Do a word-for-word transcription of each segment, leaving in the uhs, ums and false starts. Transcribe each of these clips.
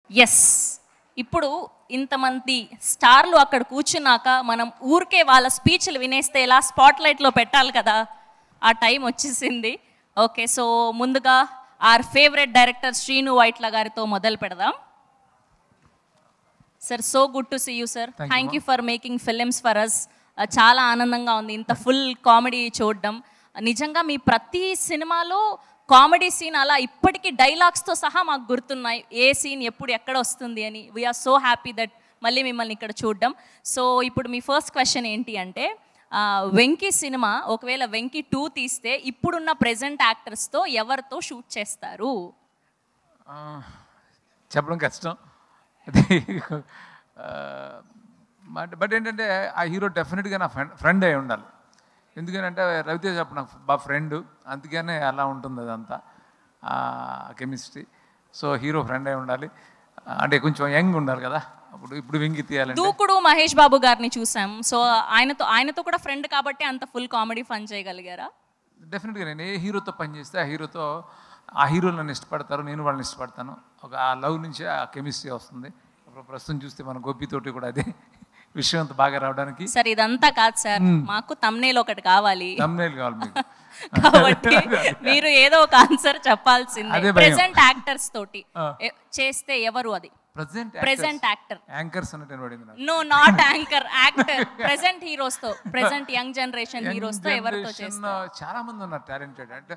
Yes, ఇప్పుడు ఇంతమంది స్టార్లు అక్కడ కూర్చున్నాక మనం ఊరికే వాళ్ళ స్పీచ్లు వినేస్తే ఇలా స్పాట్లైట్లో పెట్టాలి కదా, ఆ టైం వచ్చేసింది. ఓకే, సో ముందుగా our favourite director Srinu Vaitla గారితో మొదలు పెడదాం. Sir, so good to see you sir. Thank you for making films for us. చాలా ఆనందంగా ఉంది ఇంత ఫుల్ కామెడీ చూడడం. నిజంగా మీ ప్రతి సినిమాలో కామెడీ సీన్ అలా ఇప్పటికీ డైలాగ్స్తో సహా మాకు గుర్తున్నాయి, ఏ సీన్ ఎప్పుడు ఎక్కడ వస్తుంది అని. వీఆర్ సో హ్యాపీ దట్ మళ్ళీ మిమ్మల్ని ఇక్కడ చూడడం. సో ఇప్పుడు మీ ఫస్ట్ క్వశ్చన్ ఏంటి అంటే, వెంకీ సినిమా ఒకవేళ వెంకీ టూ తీస్తే ఇప్పుడున్న ప్రెజెంట్ యాక్టర్స్తో ఎవరితో షూట్ చేస్తారు? చెప్పడం కష్టం అది. బట్ ఏంటంటే ఆ హీరో డెఫినెట్గా నా ఫ్రెండ్ ఫ్రెండ్ అయి ఉండాలి. ఎందుకంటే రవితేజ అప్పుడు నాకు బాగా ఫ్రెండ్, అందుకనే అలా ఉంటుంది అదంతా కెమిస్ట్రీ. సో హీరో ఫ్రెండ్ అయి ఉండాలి, అంటే కొంచెం యంగ్ ఉండాలి కదా. అప్పుడు ఇప్పుడు వెంకి తీయాలి. దూకుడు మహేష్ బాబు గారిని చూసాం, సో ఆయనతో ఆయనతో కూడా ఫ్రెండ్ కాబట్టి అంత ఫుల్ కామెడీ ఫన్ చేయగలిగారా? డెఫినెట్గా నేను ఏ హీరోతో పనిచేస్తే ఆ హీరోతో ఆ హీరోలు నన్ను ఇష్టపడతారు, నేను వాళ్ళని ఇష్టపడతాను. ఒక ఆ లవ్ నుంచి ఆ కెమిస్ట్రీ వస్తుంది. అప్పుడు ప్రస్తుతం చూస్తే మన గోపితోటి కూడా అదే విషయం అంత బాగా రావడానికి. సార్ ఇదంతా కాదు సార్, మాకు తమ్నేల్ ఒకటి కావాలి. తమ్నేల్ కావాలి మీకు కాబట్టి మీరు ఏదో ఒక ఆన్సర్ చెప్పాల్సిందే. ప్రెజెంట్ యాక్టర్స్ తోటి చేస్తే ఎవరు? అది ప్రెజెంట్ ప్రెజెంట్ యాక్టర్. యాంకర్స్ అన్నట్టు పడింది. No, not anchor, actor. Present heroes తో, ప్రెజెంట్ యంగ్ జనరేషన్ హీరోస్ తో ఎవరితో చేస్తారు? చాలా మంది ఉన్నారు టాలెంటెడ్, అంటే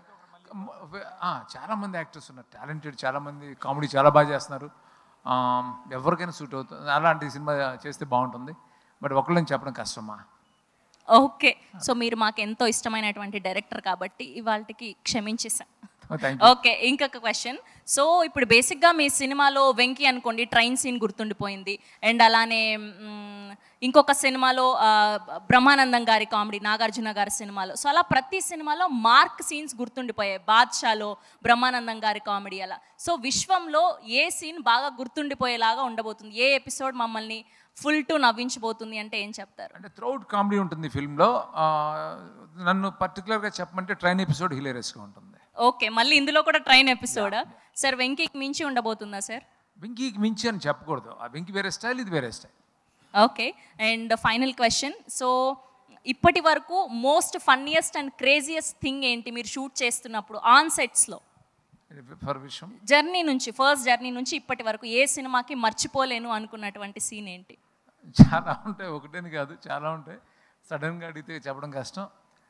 చాలా మంది యాక్టర్స్ ఉన్నారు టాలెంటెడ్, చాలా మంది కామెడీ చాలా బాగా చేస్తున్నారు. ఎవరికైనా సూట్ అవుతుంది, అలాంటి సినిమా చేస్తే బాగుంటుంది. బట్ ఒకళ్ళని చెప్పడం కష్టమా. ఓకే, సో మీరు మాకు ఎంతో ఇష్టమైనటువంటి డైరెక్టర్ కాబట్టి ఇవాళకి క్షమించేసా. ఓకే, ఇంకొక క్వశ్చన్. సో ఇప్పుడు బేసిక్గా మీ సినిమాలో వెంకీ అనుకోండి ట్రైన్ సీన్ గుర్తుండిపోయింది, అండ్ అలానే ఇంకొక సినిమాలో బ్రహ్మానందం గారి కామెడీ, నాగార్జున గారి సినిమాలో. సో అలా ప్రతి సినిమాలో మార్క్ సీన్స్ గుర్తుండిపోయాయి. బాద్షాలో బ్రహ్మానందం గారి కామెడీ అలా. సో విశ్వంలో ఏ సీన్ బాగా గుర్తుండిపోయేలాగా ఉండబోతుంది? ఏ ఎపిసోడ్ మమ్మల్ని ఫుల్ టు నవ్వించబోతుంది అంటే ఏం చెప్తారు? అంటే త్రూఅవుట్ కామెడీ ఉంటుంది ఫిల్మ్లో. నన్ను పర్టికులర్గా చెప్పమంటే ట్రైన్ ఎపిసోడ్ హిలేరియస్గా ఉంటుంది. ఓకే, మళ్ళీ ఇందులో కూడా ట్రైన్ ఎపిసోడా సార్? వెంకీకి మించి ఉండబోతుందా సార్? వెంకీకి మించి అని చెప్పకూడదు, ఆ వెంకీ వేరే స్టైల్, ఇది వేరే style. Okay, and final question. So ఇప్పటి వరకు most funniest and craziest thing ఏంటి మీరు షూట్ చేస్తున్నప్పుడు ఆన్ సెట్స్లో? ఫర్ విషయం జర్నీ నుంచి, ఫస్ట్ జర్నీ నుంచి ఇప్పటి వరకు ఏ సినిమాకి మర్చిపోలేను అనుకున్నటువంటి సీన్ ఏంటి? చాలా ఉంటాయి, ఒకటేని కాదు, చాలా ఉంటాయి. సడన్గా అడిగితే చెప్పడం కష్టం,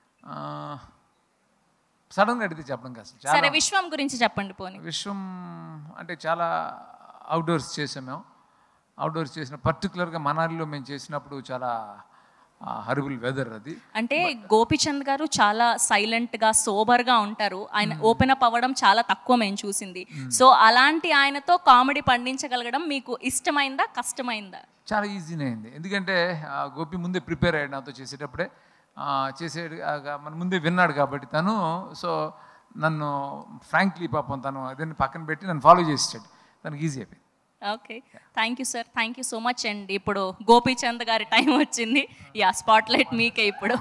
సడన్గా అడిగితే చెప్పడం కష్టం. సరే, విశ్వం గురించి చెప్పండి పోనీ. విశ్వం అంటే చాలా అవుట్డోర్స్ చేసాం మేము. అవుట్డోర్స్ చేసిన పర్టికులర్గా మనాలిలో మేము చేసినప్పుడు చాలా హరిబుల్ వెదర్ అది. అంటే గోపీచంద్ గారు చాలా సైలెంట్గా సోబర్గా ఉంటారు, ఆయన ఓపెన్ అప్ అవ్వడం చాలా తక్కువ మేము చూసింది. సో అలాంటి ఆయనతో కామెడీ పండించగలగడం మీకు ఇష్టమైందా కష్టమైందా? చాలా ఈజీనే అయింది, ఎందుకంటే గోపి ముందే ప్రిపేర్ అయ్యాడు నాతో చేసేటప్పుడే. చేసేడు మన ముందే విన్నాడు కాబట్టి తను. సో నన్ను ఫ్రాంక్లీ పాపం తను అదే పక్కన పెట్టి నన్ను ఫాలో చేసాడు, తనకు ఈజీ అయిపోయింది. Okay, thank you sir, thank you so much. And ఇప్పుడు గోపీచంద్ గారి టైం వచ్చింది. యా, స్పాట్లైట్ మీకే ఇప్పుడు.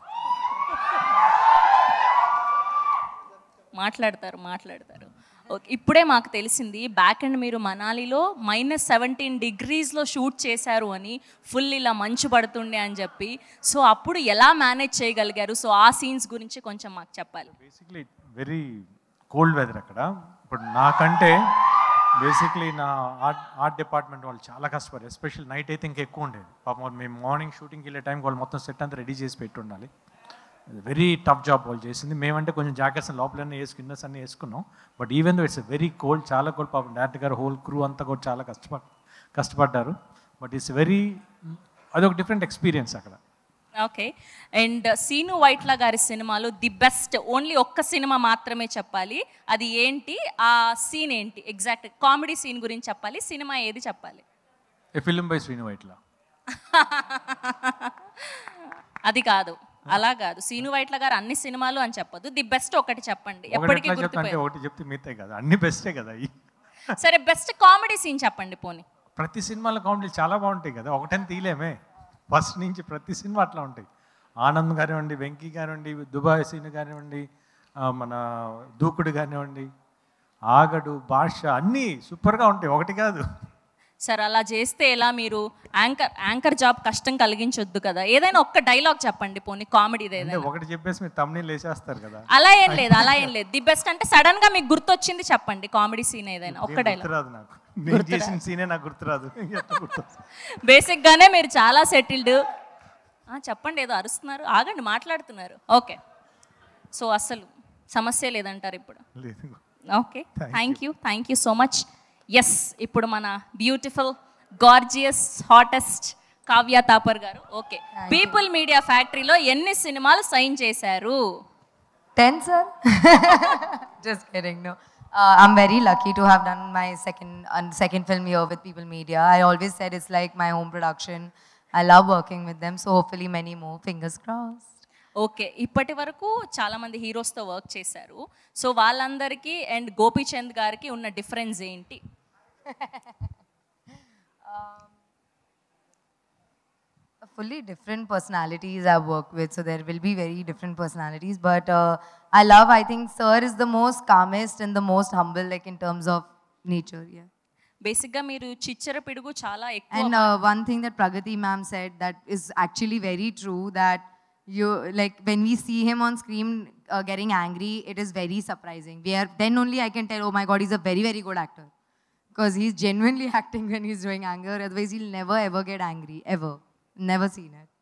మాట్లాడతారు మాట్లాడతారు ఓకే, ఇప్పుడే మాకు తెలిసింది బ్యాక్ అండ్ మీరు మనాలిలో మైనస్ సెవెంటీన్ డిగ్రీస్లో షూట్ చేశారు అని, ఫుల్ ఇలా మంచు పడుతుండే అని చెప్పి. సో అప్పుడు ఎలా మేనేజ్ చేయగలిగారు? సో ఆ సీన్స్ గురించి కొంచెం మాకు చెప్పాలి. బేసిక్లీ వెరీ కోల్డ్ వెదర్ అక్కడ. ఇప్పుడు నాకంటే బేసిక్లీ నా ఆర్ట్ ఆర్ట్ డిపార్ట్మెంట్ వాళ్ళు చాలా కష్టపడారు, ఎస్పెషల్లీ నైట్ అయితే ఇంకా ఎక్కువ ఉండేది. పాపం మేము మార్నింగ్ షూటింగ్కి వెళ్ళే టైంకి వాళ్ళు మొత్తం సెట్ అంతా రెడీ చేసి పెట్టి ఉండాలి. వెరీ టఫ్ జాబ్ వాళ్ళు చేసింది. మేమంటే కొంచెం జాకెట్స్ లోపలన్నీ వేసుకు ఇన్నర్స్ అన్నీ వేసుకున్నాం. But even though it's very cold, చాలా కోల్డ్. పాపం డైరెక్టర్ గారు హోల్ క్రూ అంతా కూడా చాలా కష్టపడ కష్టపడ్డారు. బట్ ఇట్స్ వెరీ, అదొక డిఫరెంట్ ఎక్స్పీరియన్స్ అక్కడ. ఓకే, అండ్ సీను వైట్ల గారి సినిమాలో ది బెస్ట్, ఓన్లీ ఒక్క సినిమా మాత్రమే చెప్పాలి, అది ఏంటి? ఆ సీన్ ఏంటి? ఎగ్జాక్ట్ కామెడీ సీన్ గురించి చెప్పాలి, సినిమా ఏది చెప్పాలి? A film by Srinu Vaitla. అది కాదు, అలా కాదు. సీను వైట్ల గారు అన్ని సినిమాలు అని చెప్పదు, ది బెస్ట్ ఒకటి చెప్పండి. ఎప్పటికీ గుర్తుపోయి ఒకటి చెప్తే మిగతాయి కదా, అన్ని బెస్టే కదా. సరే, బెస్ట్ కామెడీ సీన్ చెప్పండి పోనీ. ప్రతి సినిమాలో కామెడీ చాలా బాగుంటాయి కదా, ఒకటని తీయలేమే. ఫస్ట్ నుంచి ప్రతి సినిమా అట్లా ఉంటాయి. ఆనంద్ కానివ్వండి, వెంకీ కానివ్వండి, దుబాయ్ సీన్ కానివ్వండి, మన దూకుడు కానివ్వండి, ఆగడు, భాష అన్నీ సూపర్గా ఉంటాయి, ఒకటి కాదు. సార్ అలా చేస్తే ఎలా, మీరు యాంకర్ యాంకర్ జాబ్ కష్టం కలిగించొద్దు కదా, ఏదైనా ఒక్క డైలాగ్ చెప్పండి పోనీ కామెడీది అంటే ఏదైనా. ఒకటి చెప్పేసి మీరు తమ్ముని లేచేస్తారు కదా. అలా ఏం లేదు, అలా ఏం లేదు. ది బెస్ట్ అంటే సడన్ గా మీకు గుర్తొచ్చింది చెప్పండి కామెడీ సీన్ ఏదైనా ఒక్క డైలాగ్. గుర్తురాదు నాకు, నేను చేసిన సీనే నాకు గుర్తురాదు. బేసిక్ గానే మీరు చాలా సెటిల్డ్. చెప్పండి, ఏదో అరుస్తున్నారు, ఆగండి మాట్లాడుతున్నారు. ఓకే, సో అసలు సమస్య లేదంటారు ఇప్పుడు. లేదు. Okay, thank you thank you so much. Yes, ఇప్పుడు మన beautiful gorgeous hottest Kavya Thapar గారు. ఓకే, పీపుల్ మీడియా ఫ్యాక్టరీలో ఎన్ని సినిమాలు సైన్ చేశారు? ten, sir. Just kidding. No, uh, I'm very lucky to have done my second uh, second film here with People Media. I always said it's like my home production. I love working with them, so hopefully many more. Fingers crossed. Okay, ఇప్పటి వరకు చాలా మంది హీరోస్తో work చేశారు. So వాళ్ళందరికీ and Gopichand గారికి ఉన్న difference ఏంటి? um, fully different personalities I work with, so there will be very different personalities. But uh, I love. I think Sir is the most calmest and the most humble, like in terms of nature. Yeah. బేసిక్గా మీరు చిచ్చర పిడుగు చాలా ఎక్కువ. And uh, one thing that Pragati ma'am said that is actually very true, that you, like when we see him on screen uh, getting angry, it is very surprising. We are, then only I can tell, oh my God, he's a very, very good actor. Because he's genuinely acting when he's doing anger. Otherwise, he'll never ever get angry, ever. Never seen it.